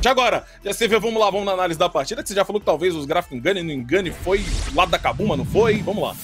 Agora, já você vê, vamos lá, vamos na análise da partida, que você já falou que talvez os gráficos enganem, não engane, foi do lado da Kabum, não foi? Vamos lá.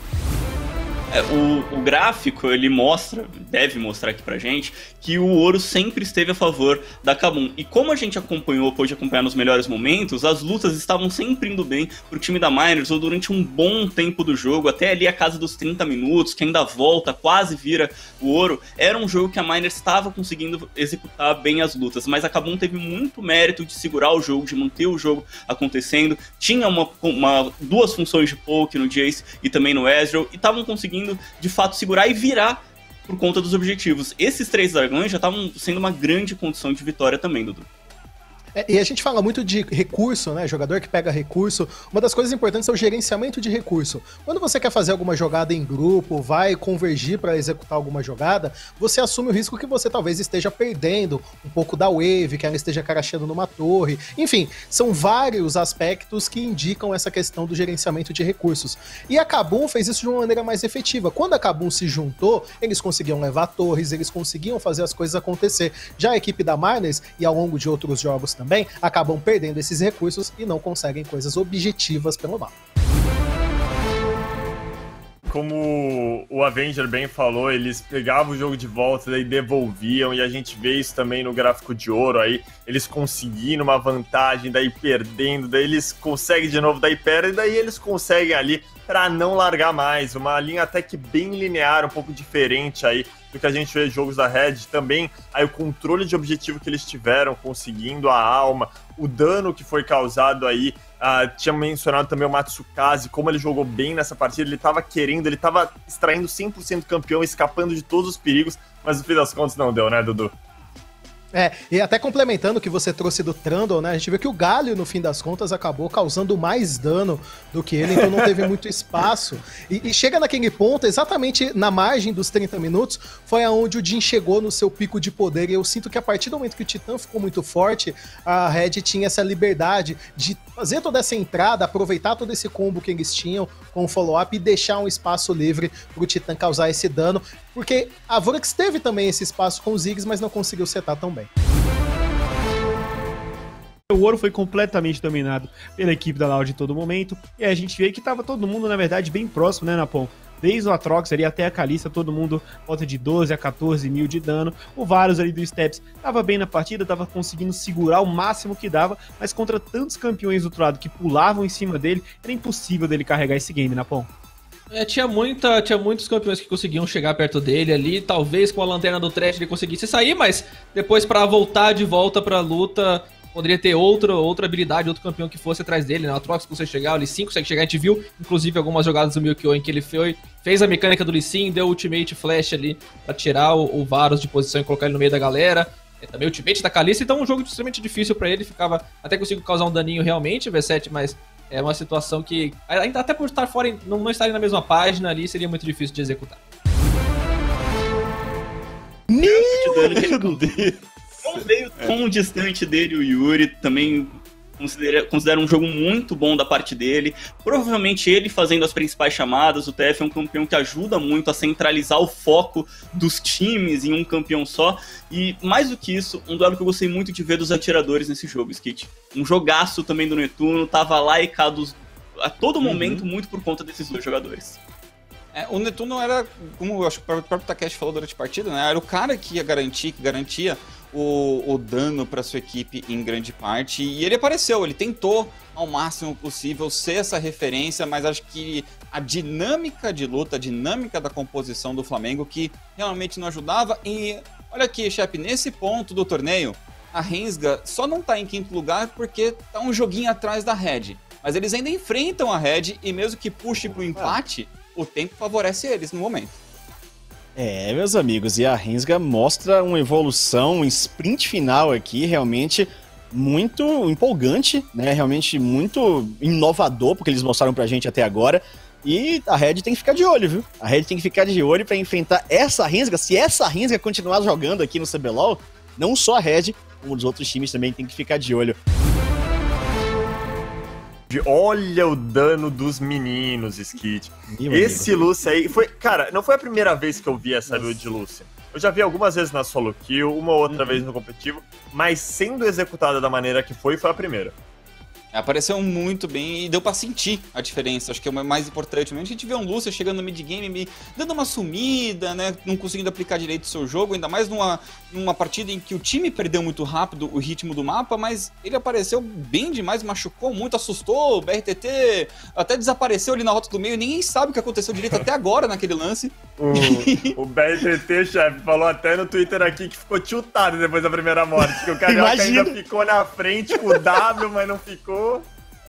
O gráfico, ele deve mostrar aqui pra gente, que o ouro sempre esteve a favor da Kabum. E como a gente pôde acompanhar nos melhores momentos, as lutas estavam sempre indo bem pro time da Miners, ou durante um bom tempo do jogo, até ali a casa dos 30 minutos, que ainda volta, quase vira o ouro. Era um jogo que a Miners estava conseguindo executar bem as lutas, mas a Kabum teve muito mérito de segurar o jogo, de manter o jogo acontecendo. Tinha duas funções de poke no Jace e também no Ezreal, e estavam conseguindo de fato segurar e virar por conta dos objetivos. Esses 3 dragões já estavam sendo uma grande condição de vitória também, Dudu. E a gente fala muito de recurso, né? Jogador que pega recurso. Uma das coisas importantes é o gerenciamento de recurso. Quando você quer fazer alguma jogada em grupo, vai convergir para executar alguma jogada, você assume o risco que você talvez esteja perdendo um pouco da wave, que ela esteja cracheando numa torre. Enfim, são vários aspectos que indicam essa questão do gerenciamento de recursos. E a Kabum fez isso de uma maneira mais efetiva. Quando a Kabum se juntou, eles conseguiam levar torres, eles conseguiam fazer as coisas acontecer. Já a equipe da Miners, e ao longo de outros jogos também, acabam perdendo esses recursos e não conseguem coisas objetivas pelo mapa. Como o Avenger bem falou, eles pegavam o jogo de volta, daí devolviam, e a gente vê isso também no gráfico de ouro, aí eles conseguindo uma vantagem, daí perdendo, daí eles conseguem de novo, daí perdem, daí eles conseguem ali para não largar mais, uma linha até que bem linear, um pouco diferente aí do que a gente vê em jogos da Red, também aí o controle de objetivo que eles tiveram, conseguindo a alma, o dano que foi causado aí, tinha mencionado também o Matsukaze, como ele jogou bem nessa partida, ele estava extraindo 100% campeão, escapando de todos os perigos, mas no fim das contas não deu, né, Dudu? E até complementando o que você trouxe do Trundle, né? A gente vê que o Galio, no fim das contas, acabou causando mais dano do que ele, então não teve muito espaço. E chega naquele ponto, exatamente na margem dos 30 minutos, foi aonde o Jhin chegou no seu pico de poder. E eu sinto que a partir do momento que o Titã ficou muito forte, a Red tinha essa liberdade de fazer toda essa entrada, aproveitar todo esse combo que eles tinham com o follow-up e deixar um espaço livre pro Titã causar esse dano. Porque a Vorax teve também esse espaço com os Ziggs, mas não conseguiu setar tão bem. O ouro foi completamente dominado pela equipe da Loud em todo momento, e a gente vê que tava todo mundo, na verdade, bem próximo, né, Napom? Desde o Atrox ali até a Kalista, todo mundo volta de 12 a 14 mil de dano. O Varus ali do Steps tava bem na partida, tava conseguindo segurar o máximo que dava, mas contra tantos campeões do outro lado que pulavam em cima dele, era impossível dele carregar esse game, Napom. Tinha muitos campeões que conseguiam chegar perto dele ali, talvez com a lanterna do Thresh ele conseguisse sair, mas depois pra voltar de volta pra luta, poderia ter outra habilidade, outro campeão que fosse atrás dele, né? O Atrox consegue chegar, o Lee Sin consegue chegar, a gente viu inclusive algumas jogadas do Milkyo em que ele fez a mecânica do Lee Sin, deu o ultimate flash ali pra tirar o Varus de posição e colocar ele no meio da galera. Também o ultimate da Kalista, então um jogo extremamente difícil pra ele, até conseguiu causar um daninho realmente, V7, mas é uma situação que, ainda até por estar fora, não estarem na mesma página ali, seria muito difícil de executar. Não veio tão distante dele o Yuri, também considera um jogo muito bom da parte dele. Provavelmente ele fazendo as principais chamadas, o TF é um campeão que ajuda muito a centralizar o foco dos times em um campeão só. E mais do que isso, um duelo que eu gostei muito de ver dos atiradores nesse jogo, Skit. Um jogaço também do Netuno, tava lá e cá a todo momento, muito por conta desses dois jogadores. O Netuno era, como eu acho que o próprio Takeshi falou durante a partida, né? Era o cara que garantia o dano para sua equipe em grande parte, e ele apareceu, ele tentou ao máximo possível ser essa referência, mas acho que a dinâmica de luta, a dinâmica da composição do Flamengo que realmente não ajudava. E olha aqui, Shep, nesse ponto do torneio, a Rensga só não tá em quinto lugar porque tá um joguinho atrás da Red, mas eles ainda enfrentam a Red, e mesmo que puxe pro empate, o tempo favorece eles no momento. Meus amigos, e a Rensga mostra uma evolução, um sprint final aqui, realmente muito empolgante, né? Realmente muito inovador, porque eles mostraram pra gente até agora. E a Red tem que ficar de olho, viu? A Red tem que ficar de olho pra enfrentar essa Rensga. Se essa Rensga continuar jogando aqui no CBLOL, não só a Red, como os outros times também tem que ficar de olho. Olha o dano dos meninos, Skit. Esse Lúcia aí foi... Cara, não foi a primeira vez que eu vi essa build de Lúcia. Eu já vi algumas vezes na solo kill, uma ou outra vez no competitivo, mas sendo executada da maneira que foi a primeira. Apareceu muito bem e deu pra sentir a diferença, acho que é o mais importante. A gente vê um Lúcio chegando no mid-game, dando uma sumida, né, não conseguindo aplicar direito o seu jogo, ainda mais numa partida em que o time perdeu muito rápido o ritmo do mapa, mas ele apareceu bem demais, machucou muito, assustou, o BRTT até desapareceu ali na rota do meio, ninguém sabe o que aconteceu direito até agora naquele lance. O BRTT, chefe, falou até no Twitter aqui que ficou tiltado depois da primeira morte, que o Carioca ainda ficou na frente com o W, mas não ficou.